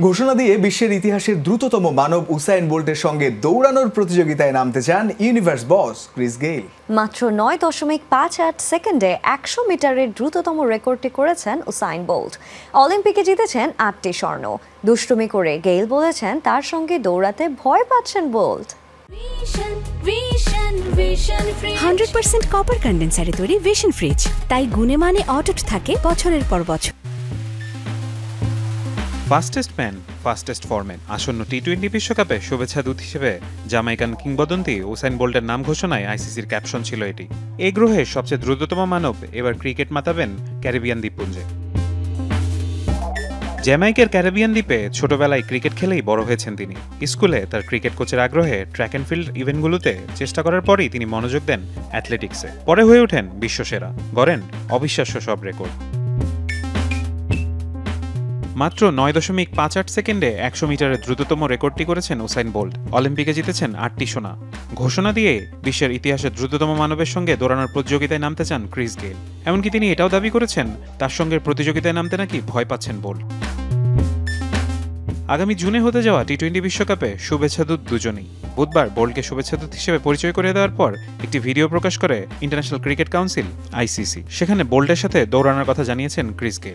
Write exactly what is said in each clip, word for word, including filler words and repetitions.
ঘোষণা দিয়ে বিশ্বের ইতিহাসের দ্রুততম মানব উসাইন বোল্টের সঙ্গে দৌড়ানোর প্রতিযোগিতায় নামতে চান ইউনিভার্স বস ক্রিস গেইল। মাত্র নয় দশমিক পাঁচ আট সেকেন্ডে একশো মিটারের দ্রুততম রেকর্ডটি করেছেন উসাইন বোল্ট। অলিম্পিকে জিতেছেন আটটি স্বর্ণ। দুষ্টুমি করে গেইল বলেছেন তার সঙ্গে দৌড়াতে ভয় পাচ্ছেন বোল্ট। হান্ড্রেড পার্সেন্ট কপার কন্ডেন্সারে তৈরি ভিশন ফ্রিজ, তাই গুণে মানে অটুট থাকে বছরের পর বছর। ফাস্টেস্ট ম্যান ফাস্টেস্ট ফরম্যান আসন্ন টি টোয়েন্টি বিশ্বকাপে শুভেচ্ছা দূত হিসেবে জামাইকান কিংবদন্তি উসাইন বোল্টের নাম ঘোষণায় আইসিসির ক্যাপশন ছিল এটি। এই গ্রহের সবচেয়ে দ্রুততম মানব এবার ক্রিকেট মাতাবেন ক্যারিবিয়ান দ্বীপপুঞ্জে। জ্যামাইকের ক্যারিবিয়ান দ্বীপে ছোটবেলায় ক্রিকেট খেলেই বড় হয়েছেন তিনি। স্কুলে তার ক্রিকেট কোচের আগ্রহে ট্র্যাক অ্যান্ড ফিল্ড ইভেন্টগুলোতে চেষ্টা করার পরই তিনি মনোযোগ দেন অ্যাথলেটিক্সে। পরে হয়ে ওঠেন বিশ্বসেরা, গড়েন অবিশ্বাস্য সব রেকর্ড। মাত্র নয় দশমিক পাঁচ আট সেকেন্ডে একশো মিটারের দ্রুততম রেকর্ডটি করেছেন উসাইন বোল্ট। অলিম্পিকে জিতেছেন আটটি সোনা। ঘোষণা দিয়ে বিশ্বের ইতিহাসের দ্রুততম মানবের সঙ্গে দৌড়ানোর প্রতিযোগিতায় নামতে চান ক্রিস গেইল। এমনকি তিনি এটাও দাবি করেছেন তার সঙ্গে প্রতিযোগিতায় নামতে নাকি ভয় পাচ্ছেন বোল্ট। আগামী জুনে হতে যাওয়া টি টোয়েন্টি বিশ্বকাপে শুভেচ্ছাদূত দুজনেই। বুধবার বোল্টকে শুভেচ্ছাদূত হিসেবে পরিচয় করে দেওয়ার পর একটি ভিডিও প্রকাশ করে ইন্টারন্যাশনাল ক্রিকেট কাউন্সিল আইসিসি। সেখানে বোল্টের সাথে দৌড়ানোর কথা জানিয়েছেন ক্রিস গেইল।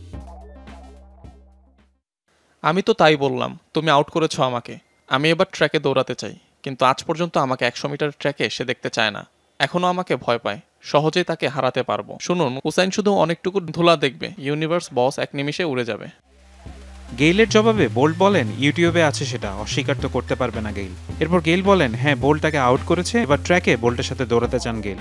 আমি তো তাই বললাম, তুমি আউট করেছো আমাকে। আমি এবার ট্র্যাকে দৌড়াতে চাই, কিন্তু আজ পর্যন্ত আমাকে একশো মিটার ট্র্যাকে সে দেখতে চায় না। এখনও আমাকে ভয় পায়। সহজেই তাকে হারাতে পারবো। শুনুন, উসাইন শুধু অনেকটুকু ধুলা দেখবে, ইউনিভার্স বস এক নিমিষে উড়ে যাবে। গেইলের জবাবে বোল্ট বলেন ইউটিউবে আছে সেটা, অস্বীকার তো করতে পারবে না গেইল। এরপর গেইল বলেন হ্যাঁ, বোল্ট তাকে আউট করেছে, এবার ট্র্যাকে বোল্টের সাথে দৌড়াতে চান গেইল।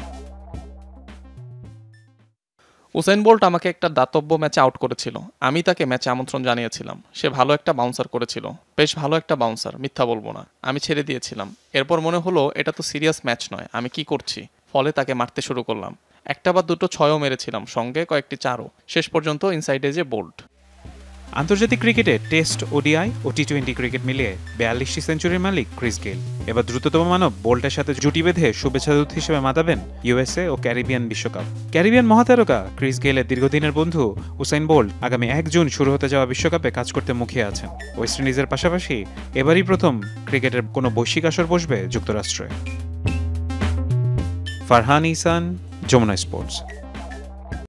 উসাইন বোল্ট আমাকে একটা দাতব্য ম্যাচে আউট করেছিল। আমি তাকে ম্যাচে আমন্ত্রণ জানিয়েছিলাম। সে ভালো একটা বাউন্সার করেছিল, বেশ ভালো একটা বাউন্সার, মিথ্যা বলবো না। আমি ছেড়ে দিয়েছিলাম। এরপর মনে হলো এটা তো সিরিয়াস ম্যাচ নয়, আমি কি করছি। ফলে তাকে মারতে শুরু করলাম। একটা বা দুটো ছয়ও মেরেছিলাম, সঙ্গে কয়েকটি চারও। শেষ পর্যন্ত ইনসাইডে যে বোল্ট। আন্তর্জাতিক ক্রিকেটে টেস্ট, ওডিআই ও টি টোয়েন্টি ক্রিকেট মিলিয়ে বিয়াল্লিশটি সেঞ্চুরির মালিক ক্রিস গেইল। এবার দ্রুততম মানব বোল্টের সাথে জুটি বেঁধে শুভেচ্ছাদূত হিসেবে মাতাবেন ইউএসএ ও ক্যারিবিয়ান বিশ্বকাপ। ক্যারিবিয়ান মহাতারকা ক্রিস গেইলের দীর্ঘদিনের বন্ধু উসাইন বোল্ট আগামী এক জুন শুরু হতে যাওয়া বিশ্বকাপে কাজ করতে মুখিয়ে আছেন। ওয়েস্ট ইন্ডিজের পাশাপাশি এবারই প্রথম ক্রিকেটের কোনো বৈশ্বিক আসর বসবে যুক্তরাষ্ট্রে। ফারহান ইসান, যমুনা স্পোর্টস।